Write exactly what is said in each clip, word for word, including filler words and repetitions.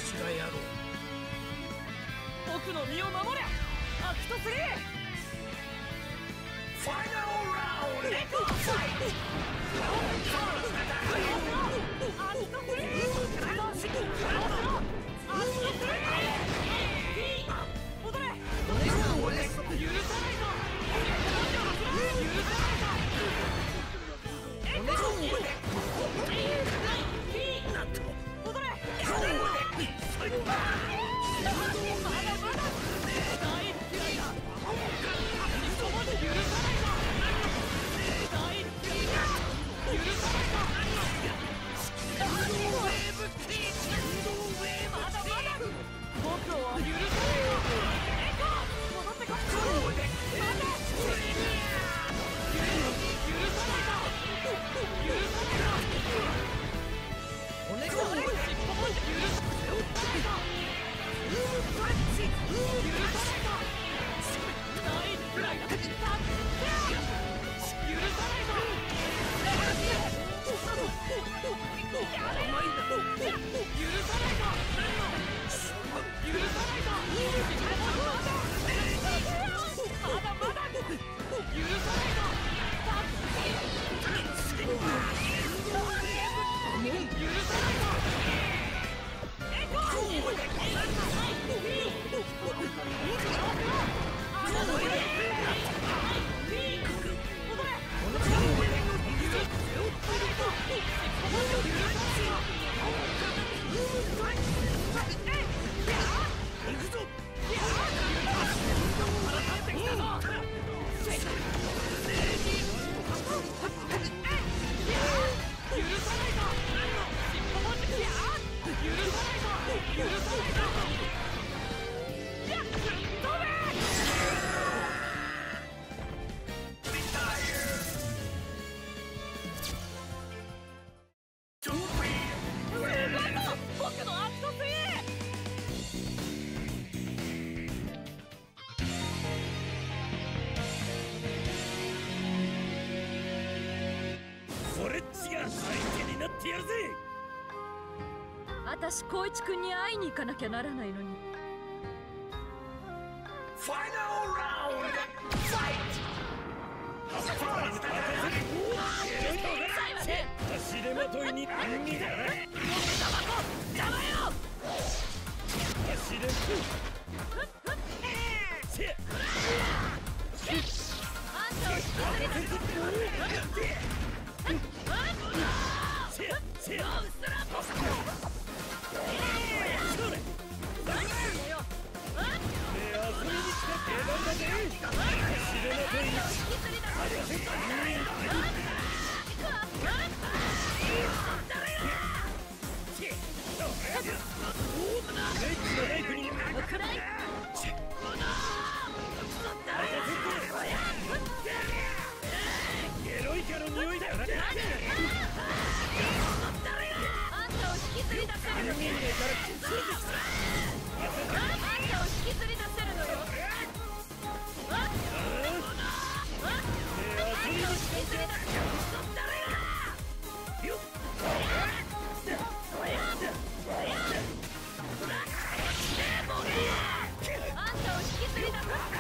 しがやろう。 僕の身を守れアクトスリー。 ファイナルラウンドレコードファイト。 アクトスリー。アクトスリー。戻れ。許さないぞ。許さないぞ。エコー。 なんと。 戻れ。まだまだ。大好きだ。そこまで許さないぞ。大好きだ。許さないぞ。ウェーブティーチ。まだまだ。僕を許さないぞ。エコー。戻ってこい。まだ。許さないぞ。許さないぞ。お願い。尻尾も許さないぞ。許さないぞ。大くらいだ。許さないぞ。やめろ。許さないぞ。許さないぞ。まだまだ。許さないぞ。許さないぞ。エコー。私光一君に会いに行かなきゃならないのに。 ファイナルラウンドファイト。 足手まといに耳だな。 邪魔よ。 足手あんたを引きずり出す。 エロいキャラ匂いだよな。 あんたを引きずり出せるの。あんたを引きずり出せるのよ。あんたを引きずり出せるの。あんたを引きずり出す。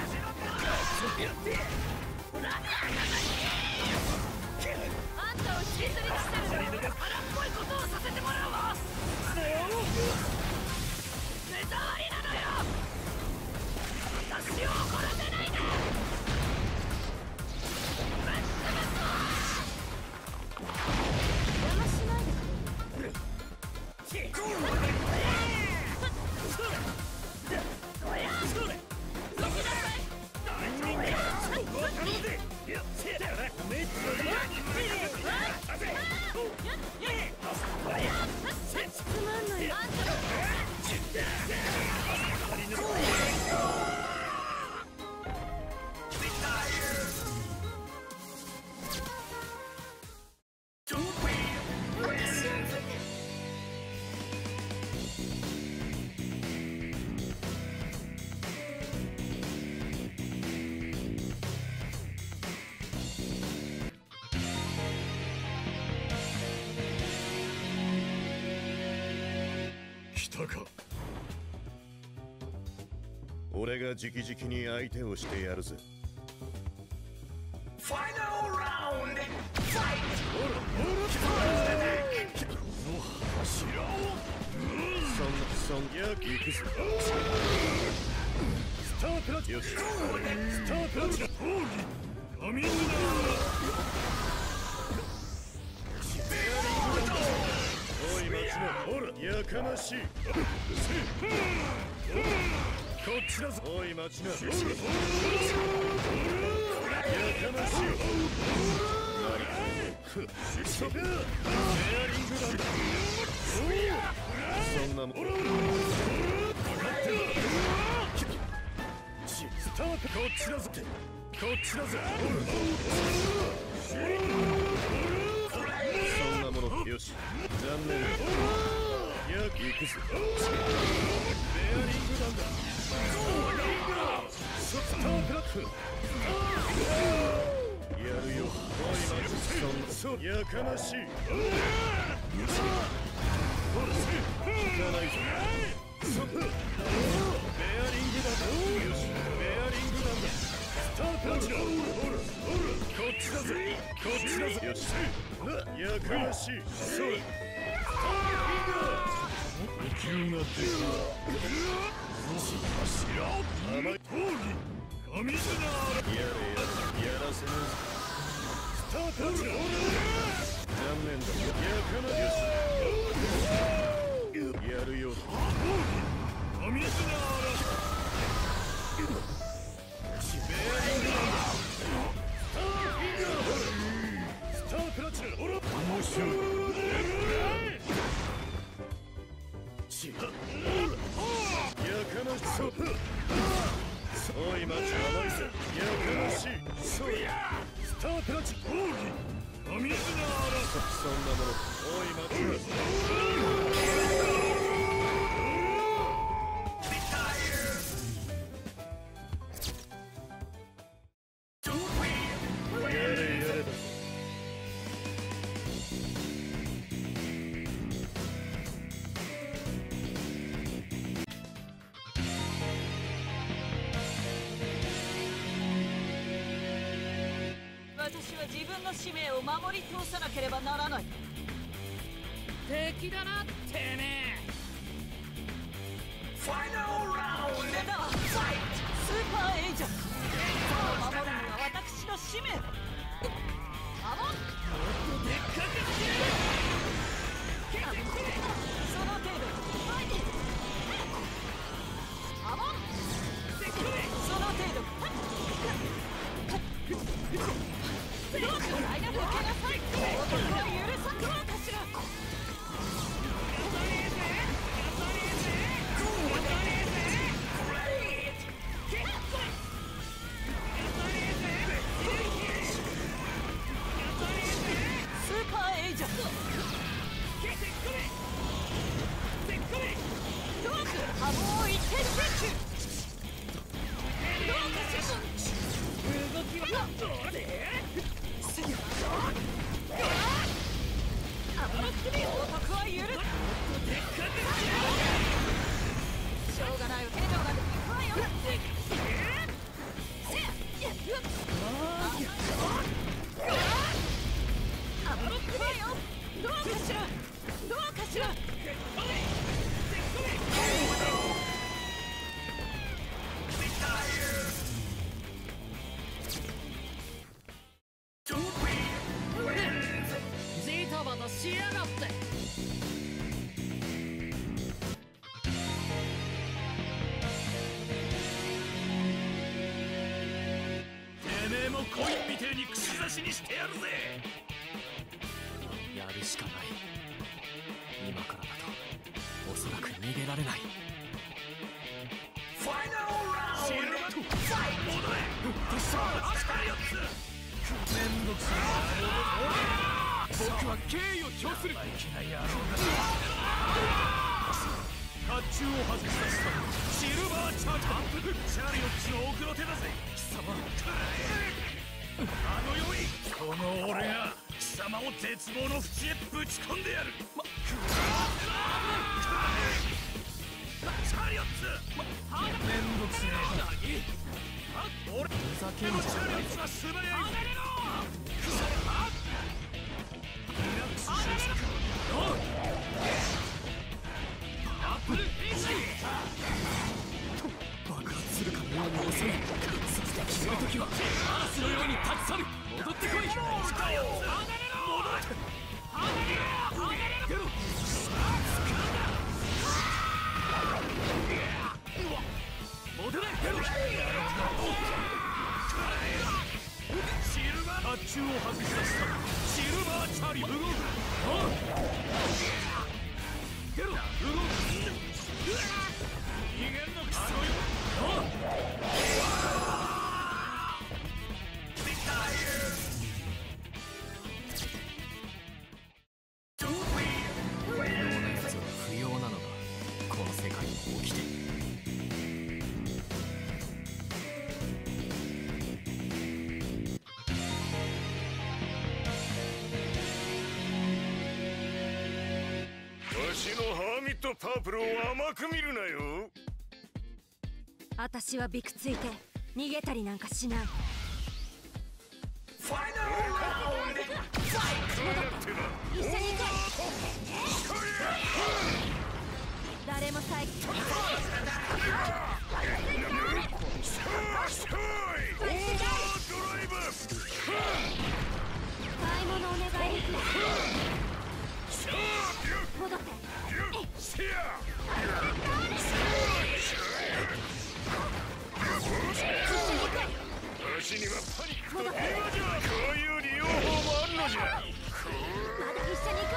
あんたを引きずり出せるの。荒っぽいことをさせてもらうわ。目障りなのよ。私を怒らせないで。邪魔しないでくれ。つまんない。あんた来たか。 俺が直々に相手をしてやるぜ。 Final round! Fight! そんそんや行くぞ。スタープラチよし。スタープラチだ。アミンナおい待ちな。ほらやかましい。こっちだぞ。おい待ちな。やかましい。そんなもん。スタート。こっちだぞ。こっちだぞ。そんなもの。よし。残念だ。や行くぞ。ベアリング弾だ。スタートラック。やるよ。おい待ち。そんやかましい。行かないぞ。ベアリング弾だ。よし。ベアリング弾だ。スタートラック。こっちだぜ。こっちだぜ。よし。やかましい。そうだ。呼吸が出る。甘い。闘技。神綱。やれやらせない。スタートラック。残念だ。やかましい。やるよ。神綱。ベアリングなんだ。スタープラチナ。面白い。やかましそう。おい待ち甘いぜ。やかましい。そうや。スタープラチナ。神綱。そんなもの。おい待ちな。 私は自分の使命を守り通さなければならない。敵だな、てめえ。 Final round! それだわ。スーパーエージェント。守るのが私の使命。あのもっとでっかくしてその程度。あのその程度。どうか間抜けなさい。男は許さんどうかしら。スーパーエージェント。どうか波紋を一定集中。どうかしら。動きはどうで。男は許す。しょうがないよ。手錠ができるわよ。あぶろっくわよ。どうかしら。どうかしら。ジタバタしやがって。 てめえもコインみてえに串刺しにしてやるぜ。 やるしかない。今からだとおそらく逃げられない。 Final round! シルバー Fight! 戻れ。めんどくさい。僕は敬意を表する。生意気な野郎だ。甲冑を外したシルバーチャージャー。チャリオッチの奥の手だぜ貴様。あのよいこの俺が貴様を絶望の淵へぶち込んでやる。まチャリオッツめんどくせえ俺ふざけんのじゃないチャリオッツは素早いぜリラックスしなさいアップルフィッシュ爆発するかのように遅い。そして決めるときは嵐のように立ち去る。戻ってこい。 チャリオッツ戻れゲロ戻れゲロシルバー発注を外し出したシルバーチャリ動くゲロ動く逃げんのか不要なやつは不要なのがこの世界の起きて。 わしのハーミットパープルを甘く見るなよ。 私はビクついて逃げたりなんかしない。 ファイナルラウンドファイト一緒に行こう。誰も最近ドライブ買い物お願いできる。戻ってわしにはパニックと平和じゃ。こういう利用法もあるのじゃ。 まだ一緒に行こ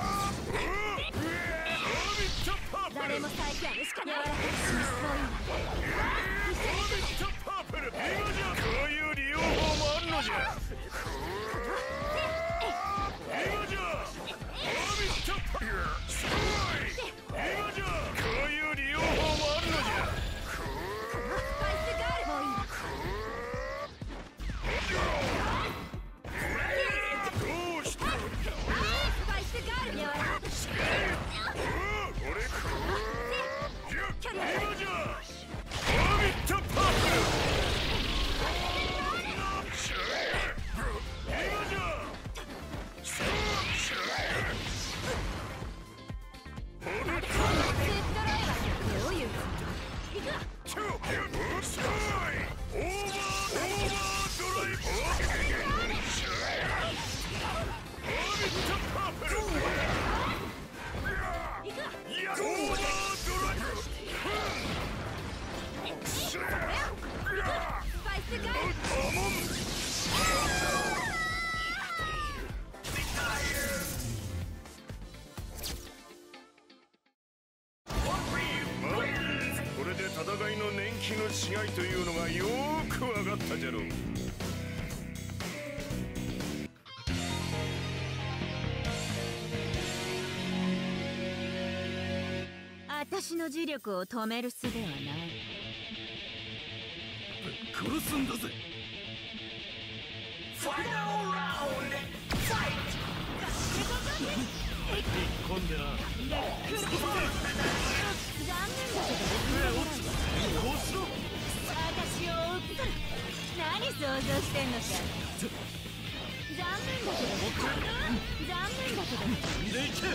う。誰も最近しか柔らかくします。そういうの一緒に行こパープル平和じゃ。こういう利用法もあるのじゃ。平和じゃ。ハーミットパープルすごい平和じゃ。こういう利用法もあるのじゃ。 スパイスガールもういいんだ。 どうした。 スパイスガール柔らかくし俺距離を平和じゃ。ハーミットパープル平和じゃ。 どういうこと。行くわ。 すごいオーバーオーバードライブハーミットパープル行くわ。 いやオーバードライブスパイスガール。 アモンこれで戦いの年季の違いというのがよーく分かったじゃろう。 私の磁力を止める術はない。 殺すんだぜ。 ファイナルラウンドファイ引っ込んでな。 残念だけど上落ちこうしろ。 私を追うこと何想像してんのか。残念だけど残念だけどでいけ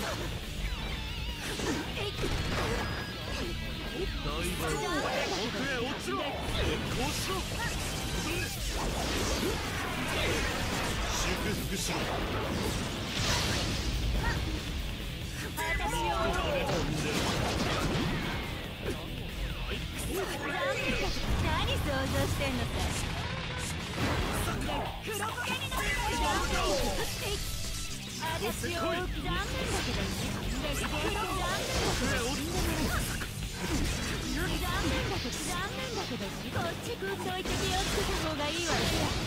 ダイバー奥へ落ちろ。こうしろ。祝福しろ。 私を追う残念だけど何想像してんのか。黒焦げになる私を追う残念だけど残念だけど残念だけど残念だけどこっちくんどいて気をつけた方がいいわよ。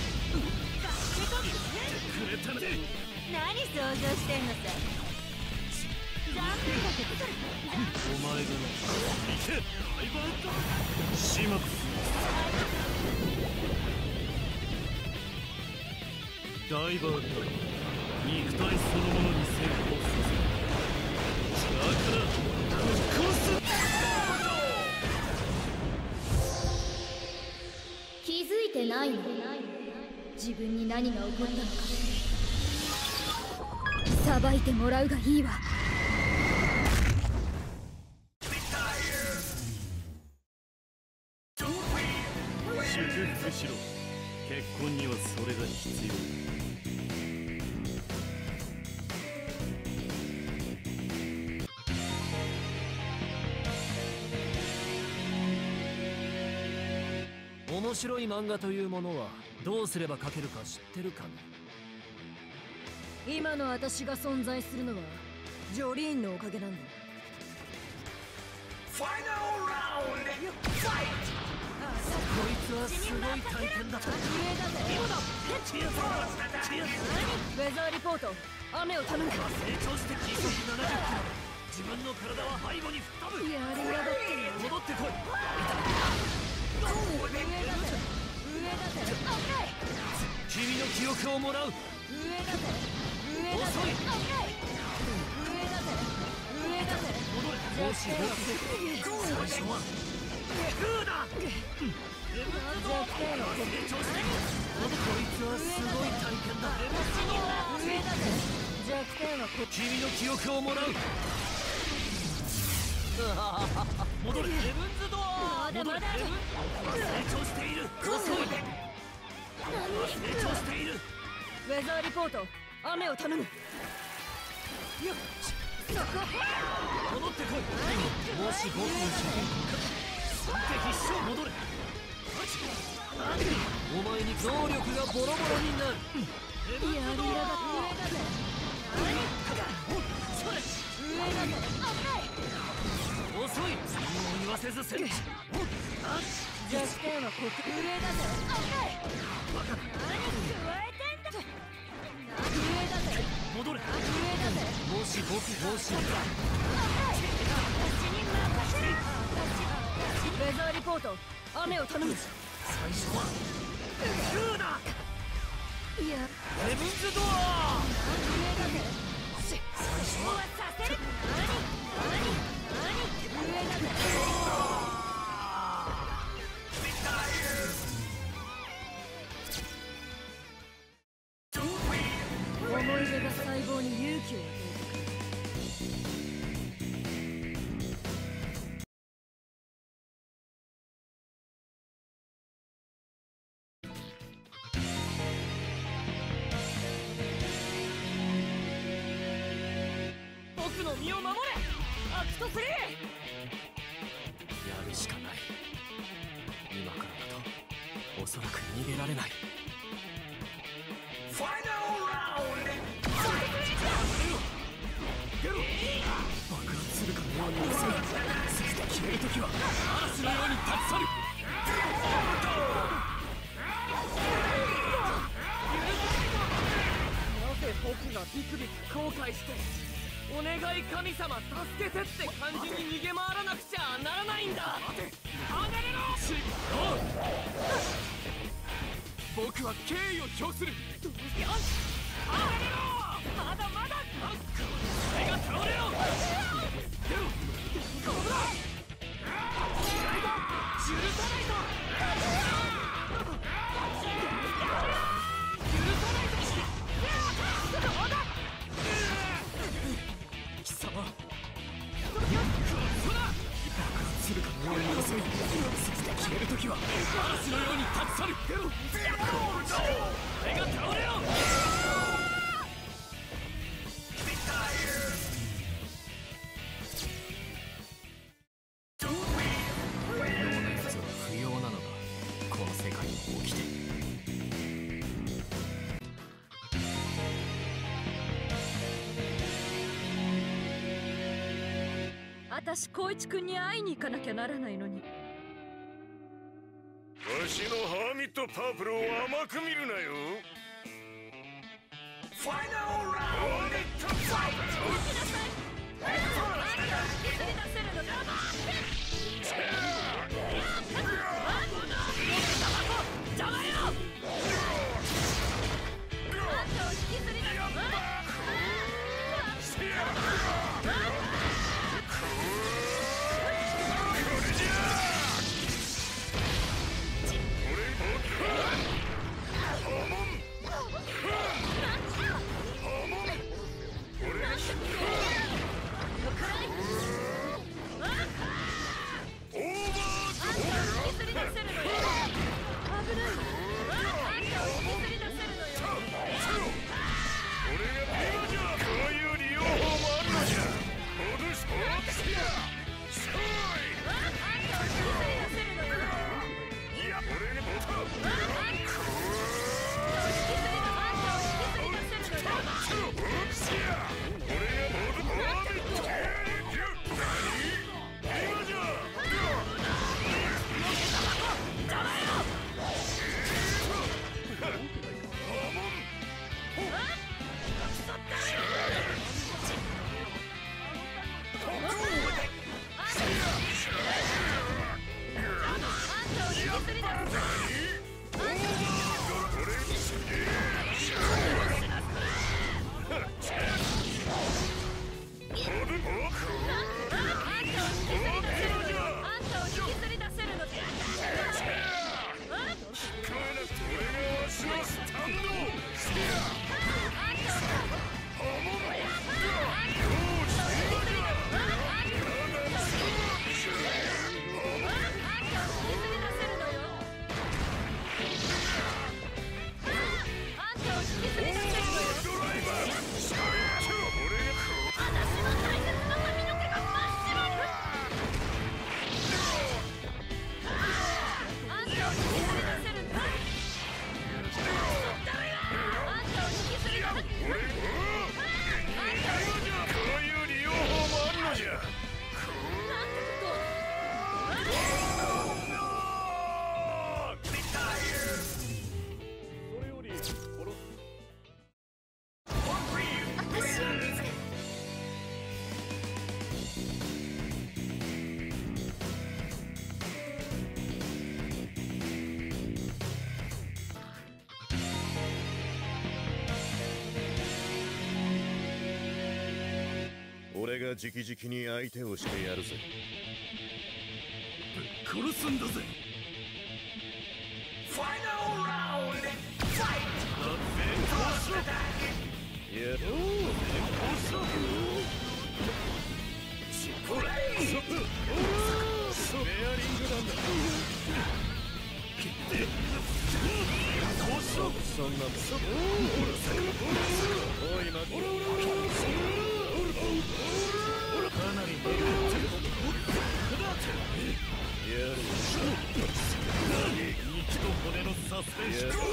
くれたね。 何想像してんのさ。残念だけどお前が行け。ダイバーだ。始末ダイバーだ。肉体そのものに先行させる。だからぶっ殺す。 自分に何が起こったのか裁いてもらうがいいわ。 祝福しろ。結婚にはそれが必要。 面白い漫画というものはどうすれば描けるか知ってるかね。 今の私が存在するのはジョリーンのおかげなんだ。 ファイナルラウンドファイト。 こいつはすごい体験だ。 上だぜ。今だ。ウェザーリポート、雨を頼む。 成長して時速ななじゅっキロ。自分の体は背後に吹っ飛ぶ。 やりやがってるよ。 戻ってこい。 上だぜ。上だぜ。 君の記憶をもらう。 上だぜ。上だぜ。 遅い。 上だぜ。上だぜ。 戻れ。もし僕で最初はグーだ。成長している。こいつはすごい体験だ。 上だぜ。弱点はこっち。 君の記憶をもらう。戻れ。ヘブンズドアー。 まだまだ。 成長している。遅い。成長している。 ウェザーリポート、雨を頼む。よっ、そこ。 戻ってこい。もし僕の主人公か必勝。戻れ。お前に能力がボロボロになる。 やりやがって。上だぜ。上だぜ。 遅い。何も言わせず戦士。 弱点はここ。上だぜ。 バカだ。 何加えてんだ。上だぜ。 戻れ。 上だぜ。 もし僕方針だ。 私に任せる。ウェザーリポート、雨を頼む。 最初はグーだ。 いや、 ヘブンズドアー。 上だぜ。 最初はさせる。何何何上だぜ。思い出が細胞に勇気を与える。僕の身を守れ、アクトスリー。 やるしかない。今からだとおそらく逃げられない。 ファイナルラウンド爆発するかのように遅い。そして消えるときは嵐のように立ち去る。 なぜ僕がビクビク後悔してお願い神様助けてって感じに逃げ回らなくちゃならないんだ。離れろ。 し僕は敬意を表する。 よし、離れろ。まだまだ。 これが倒れろ。出ろ。 ここだ。許さないぞ。許さないぞ。どうだ。 貴様。こそだ。爆発するかのように遅い。そして消えるときは嵐のように立ち去る。出ろ。これが倒れろ。 私、光一君に会いに行かなきゃならないのに。 わしのハーミットパープルを甘く見るなよ。 ファイナルラウンドファイト。 邪魔よ。 俺僕はハモン俺が直々に相手をしてやるぜ。 ぶっ殺すんだぜ。 ファイナルラウンドファイト。 やろう。ベアリングなんだ。そんなもん。おい待て。かなり出る。やる。 肉と骨のサスペンション。肉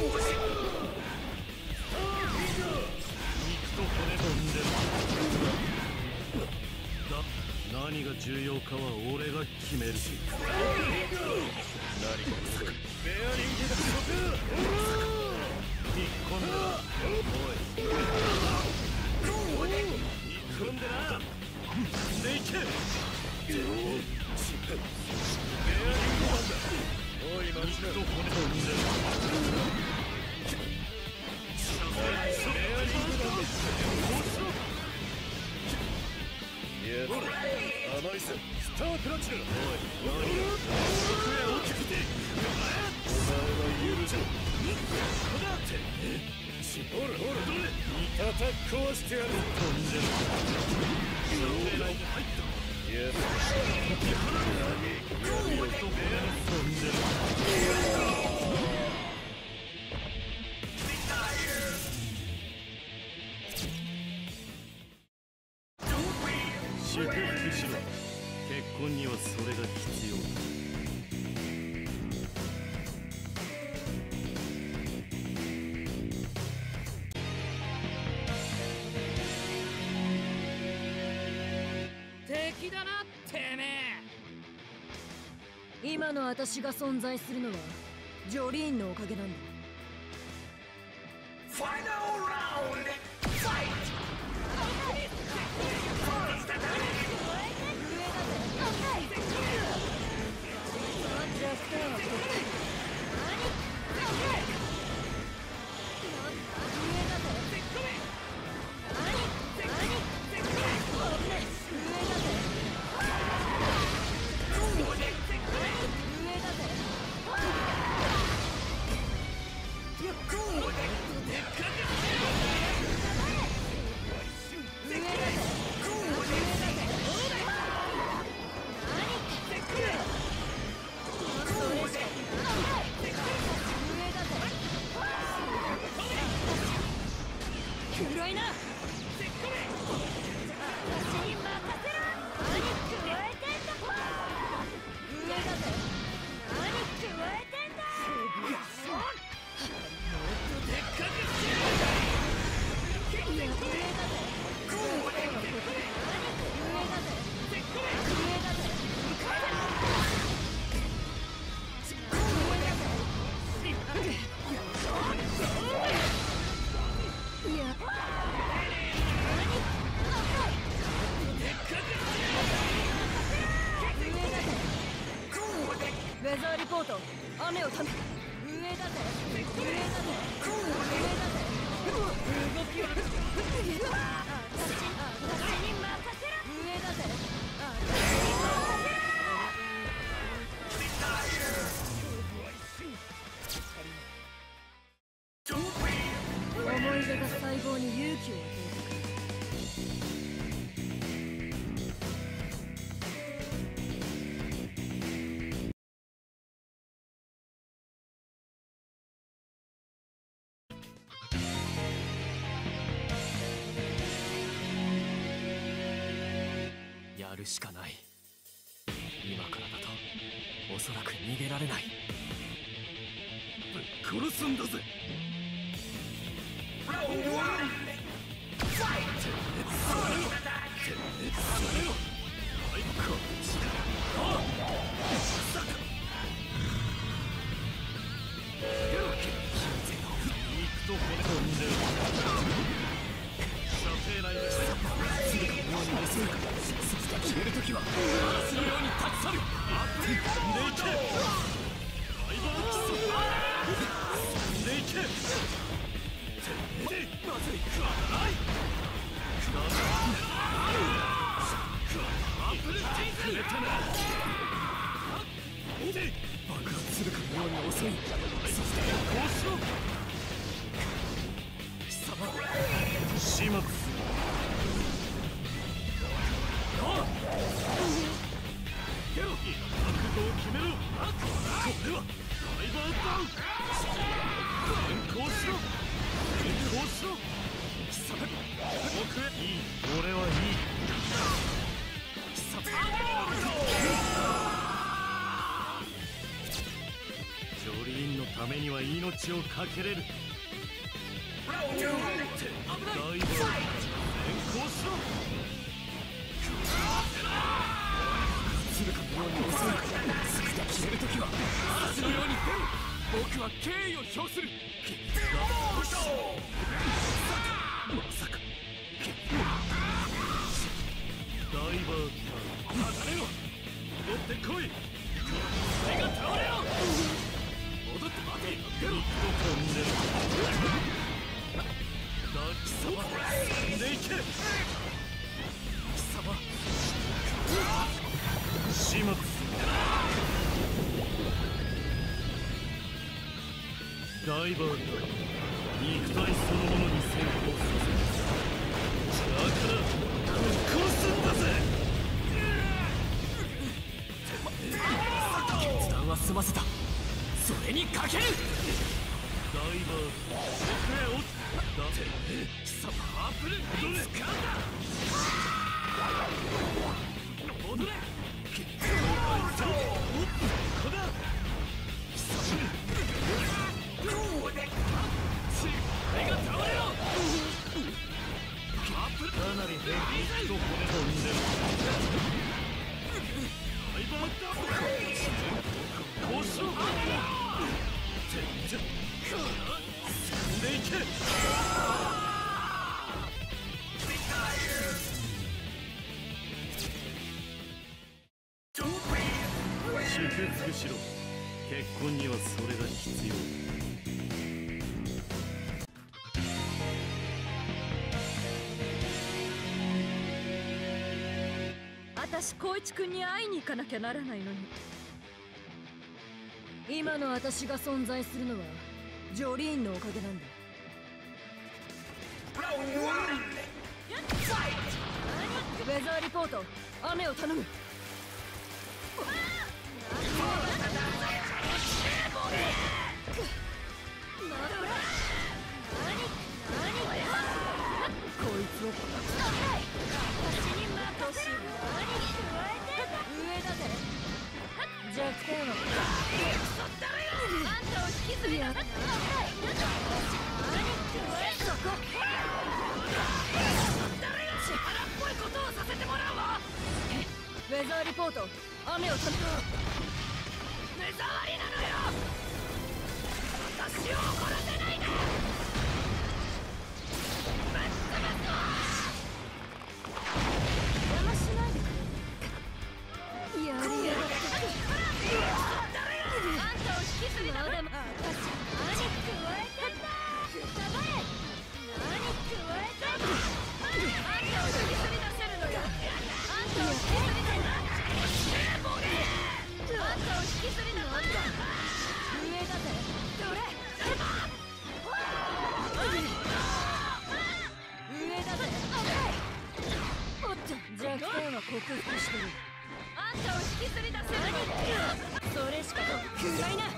と骨とんでる。だ、何が重要かは俺が決めるし。 何かベアリングだ。 引っ込んだ。おい。引っ込んでな。でいけ。ベアリングなんだ。 おい待ちな。 肉と骨とんでる。ベアリングなんだ。 やる。甘いぜ。スタークラッチだ。おい何が僕へ起きてお前は許せん。 ほらほら叩き壊してやる。 飛んでる。狙いに入った。 やる。 何よりとベアに飛んでる。祝福しろ。結婚にはそれが必要だ。 敵だなてめえ。 今の私が存在するのはジョリーンのおかげなんだ。 ファイナルラウンドファイト。 上だぜ。 ト雨をため上だぜ上だぜ上だぜ動きを私に任せろ上だぜ思い出が細胞に勇気を与えるやるしかない。今からだとおそらく逃げられない。 ぶっ殺すんだぜ。 消えるときは嵐のように立ち去る。 でいけ。ライバーキス。でいけ。まずいくわない。アップルティーズ。 爆発するかのように遅い。そしてこうしろ。 貴様始末する。覚悟を決めろ。これはライバーダウン。変更しろ。変更しろ。貴様僕へいい。俺はいい。貴様ジョリーンのためには命をかけれる。ライバー変更しろ。 するかのように遅い。すぐで消えるときは嵐のように出る。僕は敬意を表する。 まさかダイバー離れろ。戻ってこい。俺が倒れろ。戻って待て。肉と飛んでる。貴様飛んでいけ。貴様始末する。ダイバーだ。肉体そのものに先行させる。だからぶっ殺すんだぜ。 決断は済ませた。それにかける。 ダイバー奥へ落ちだぜ。貴様アップル戻れ。掴んだ。戻れ。かなりヘビーと骨飛んでる。ライバーダブル。こうしろ。進んでいけ。祝福しろ。結婚にはそれが必要。 私光一君に会いに行かなきゃならないのに。今の私が存在するのはジョリーンのおかげなんだ。ウェザーリポート雨を頼む。こいつを私に任せる。上だぜ。弱点はあんたを引きずりやがった。そこ力っぽいことをさせてもらうわ。ウェザーリポート雨を頼む。目障りなのよ。私を怒らせないで。邪魔しないでくれ。やりやがって。あんた克服してる。あんたを引きずり出せる。それしかと暗いな。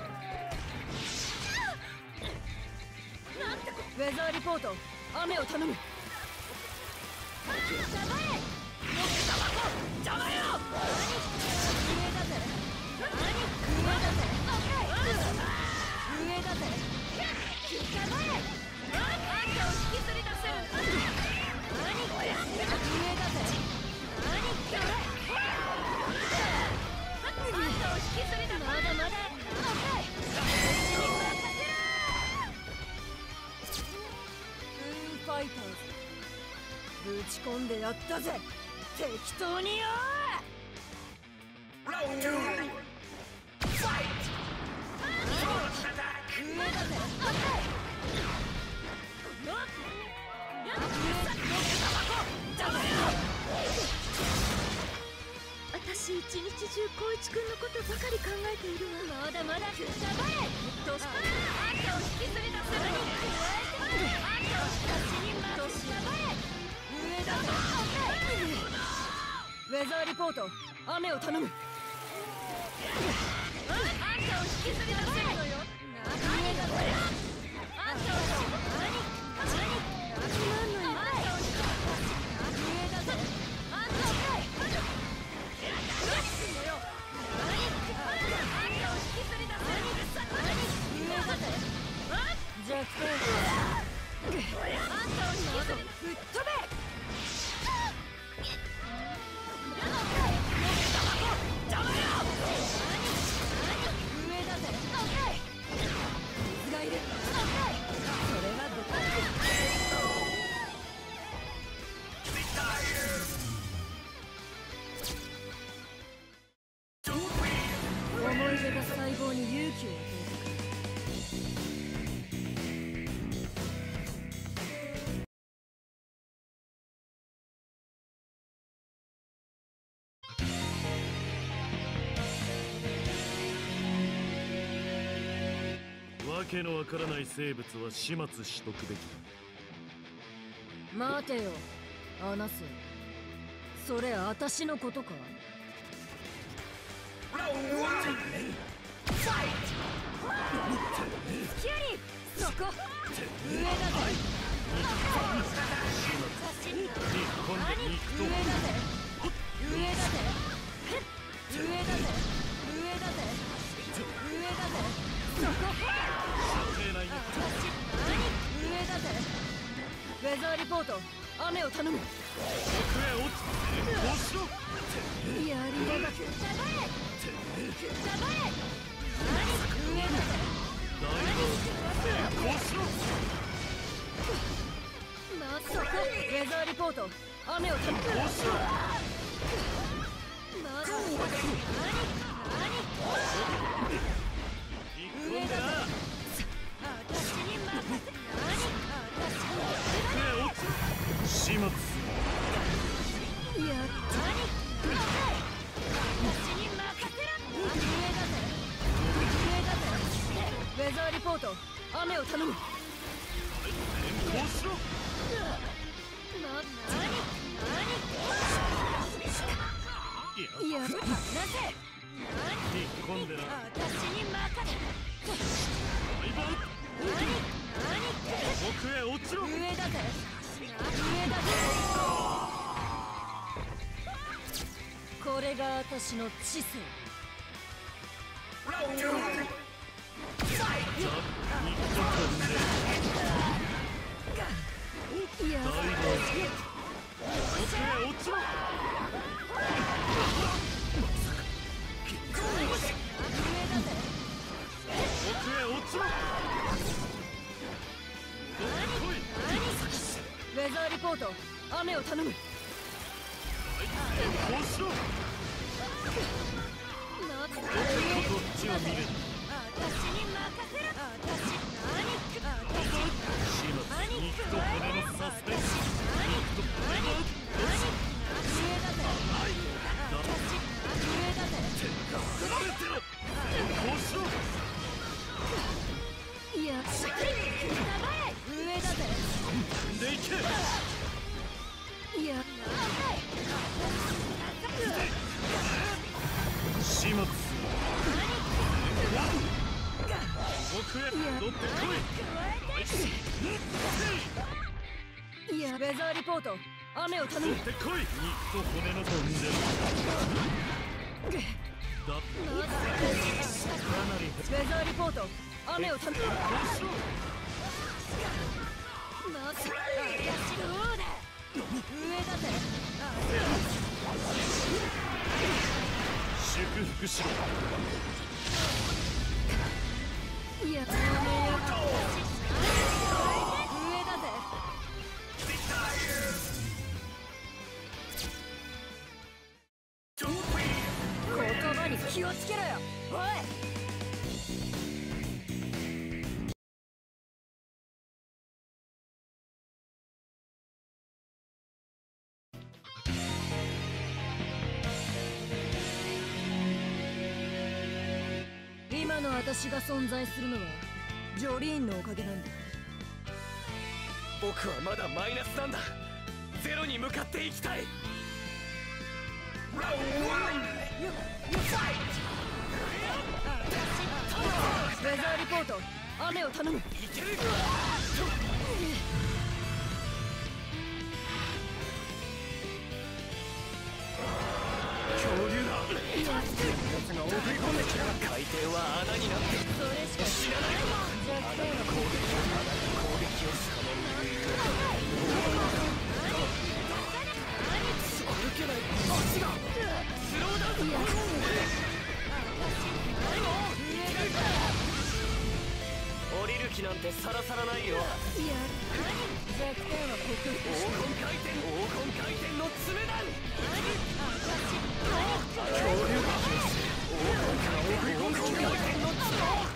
なんてこウェザーリポート、雨を頼む。邪魔へ。もっとタバコ邪魔よ。何上だぜ。何上だぜ。上だぜ。邪魔へ。あんたを引きずり出せる。何これ。上だぜ。何これ。あんたを引きずり出せる。まだまだ。ファイターズぶち込んでやったぜ。適当によ。 ラウンドツーファイト。 上だぜ。私一日中光一君のことばかり考えているわ。まだまだくだばえ。どうした。あんたを引きずり出せる。あんたを私に待としやばえ。上だぞ。ウェザーリポート、雨を頼む。あんたを引きずり出せるのよ。上だぞ。あんたを何何何何あんたを引きずり上だぞ。あんたを何すんのよ。何あんたを引きずり出せる。何上だぜ。弱点。あんたを引きずり吹っ飛べ。邪魔よ。上だぜ。水がいる。それはどこだ。思い出が細胞に勇気を与えわけのわからない生物は始末しとくべきだ。 待てよ、アナス。それ私のことか。 ラウンドワンファイキュリー、そこ上だぜ。 日本で肉と上だぜ。上だぜ。上だぜ。上だぜ。上だぜ。そこ射程内に上だぜ。ウェザーリポート、雨を頼む。 奥へ落ちこうしろ。 やりだがくだばえ。くだばえ。何上だぜ。 大道こうしろ。 まあ、そこウェザーリポート、雨を頼む。 こうしろ。 まだ何引っ込んでな。 私に任せ。何奥へ落ち始末いや、何私に任せろ。上だぜ。上だぜ。ウェザーリポート、雨を頼む。 こうしろ。 な、何いや何いや、なぜ引っ込んでな。 私に任せ。 相棒何奥へ落ちろ。 上だぜ。上だぜ。これが私の知性。 ラウンドファイト。 肉と飛んでいや、 大道奥へ落ちろ。 上だぜ。 奥へ落ちろ。 ウェザーリポート、雨を頼む。 こうしろ。 なこっちを見る。 私に任せろ。私何始末肉と骨のサスペンス。肉と骨の上だぜ。 だ上だぜ。 こうしろ。 いや、くだばえ。上だぜ。 でいけ。 いや、 末僕へ戻ってこい。 いや、ウェザーリポート、雨を頼む。 戻ってこい。肉と骨の飛んでるだってかなりウェザーリポート、雨を頼む。 どうしろ。 なぜ、どうだ。上だぜ。 祝福しろ。 いや、やめよ。上だぜ。言葉に気をつけろよ。おい。今の私が存在するのはジョリーンのおかげなんだ。 僕はまだマイナスなんだ。ゼロに向かっていきたい。 ウェザーリポート、雨を頼む。いける。 恐竜だ。奴が送り込んできた。海底は穴になってそれしか知らない。 弱点は攻撃攻撃をする。歩けない。足がスローダウン。降りる気なんてさらさらないよ。 いや、弱点は克服黄し金回転黄金回転の爪だ。恐竜が黄金回転の爪。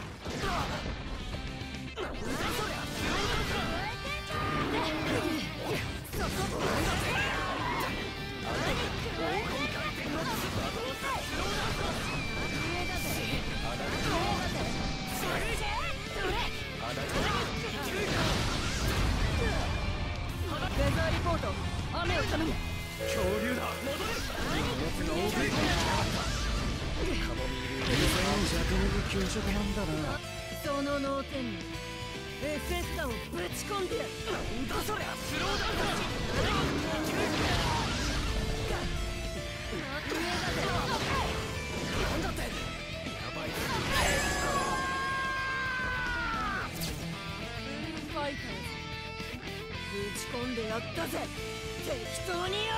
ウェザーリポート、雨を頼む。 恐竜だ。戻れ。奴が送り込んできた。カモミール全弱肉強食なんだな。 その脳天にエフェクターをぶち込んでやる。 なんだそりゃ。スローダウンだ。なんだって。やばい。 ファイターズぶち込んでやったぜ。適当によ。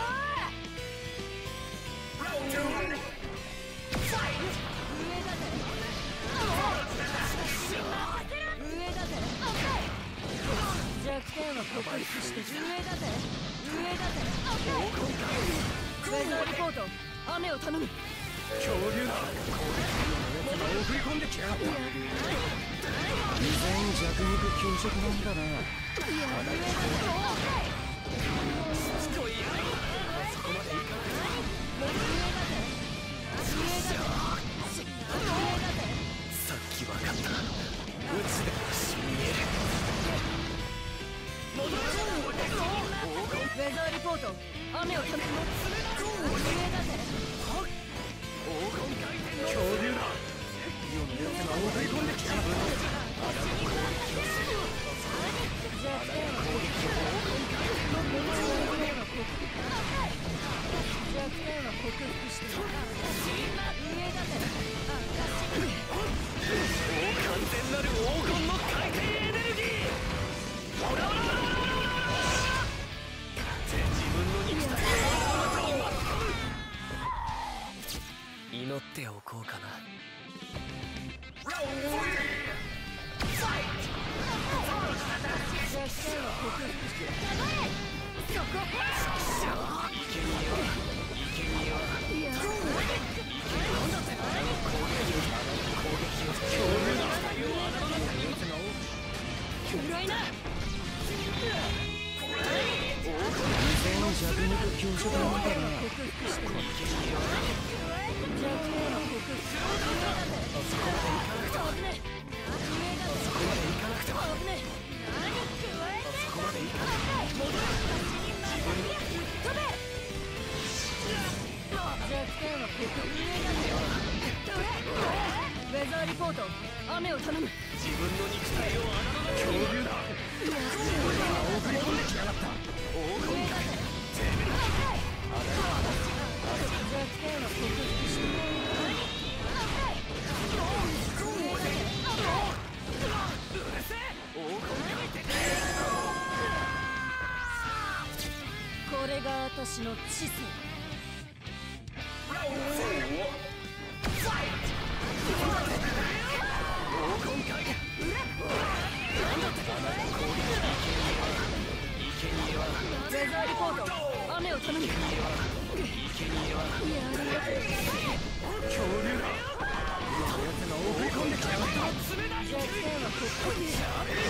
上だぜ。上だぜ。弱点は克服して上だぜ。上だぜ。ウェザーリポート、雨を頼む。 恐竜だ。奴が送り込んできやがった。 全弱肉強食なんだな。 しつこいやろ。そこまでいかさっきわかった。うちで死にえる。戻れ。 ウェザーリポート、雨を頼む。上だぜ。 黄金回転の恐竜だ。奴が送り込んできた。 弱点は克服して弱点は克服して上だぜ。 完全なる黄金の回転エネルギー。ほらほらほらほらほらほら。自分の肉体を祈っておこうかな。 弱点は克服してそこ。 いけにえはいけにえはいや、 なんだって。攻撃を攻撃を恐竜の機体を穴の中に撃つの。 暗いな。 全弱肉強食なんだな。 克服して弱点は克服して上だぜ。危ねえ。上だぜ。 そこまでいかなくても。 危ねえ。 そこまでいかなくても。戻れ。自分の飛べ。弱点は克服。上だぜ。 リポート雨を頼む。 自分の肉体を穴の中に恐竜だ送り込んできやがった黄金か弱点は克服してこれが私の知性。ウェザーリポート雨を頼む。 恐竜だ送り込んできやがった弱点は克服して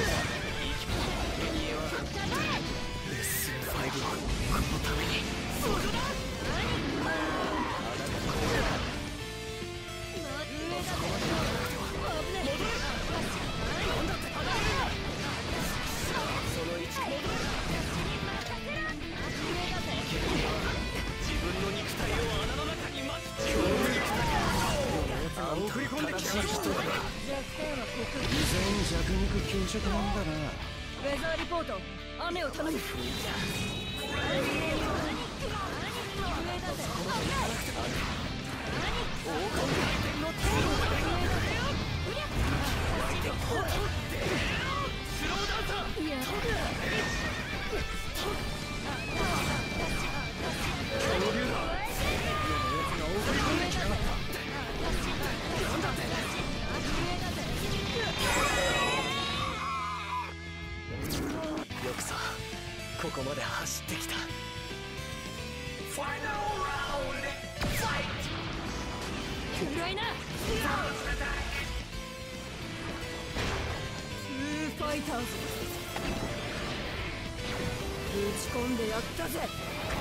レッスンファイブはこのためにそこだその位置戻る自分の肉体を穴の中に巻き込む送り込んできやがった弱点は克服。 依然弱肉強食なんだなウェザーリポート雨を頼む。 よくさここまで走ってきた。 Final round. Fight. 暗いな。フーファイターズ打ち込んでやったぜ。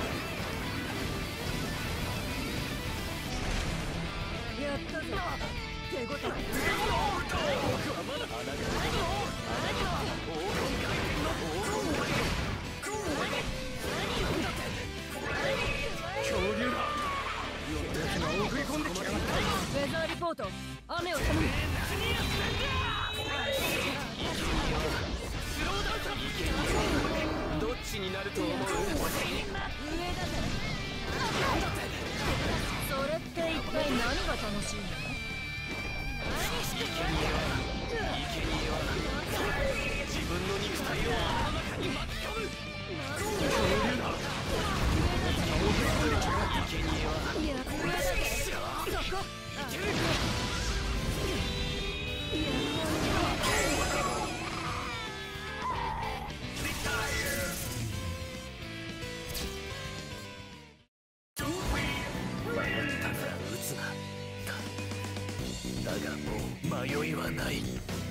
やったぜ。手応え。僕はまだ穴が黄金回転の黄金回転。 恐竜だ送り込んできやがったウェザーリポート雨を頼む。 どっちになると思う？ 上だぜ。それって一体何が楽しいの？ 自分の肉体を穴の中に巻き込む。生贄はいや上だぜ。そこいける。 打つな。だがもう迷いはない。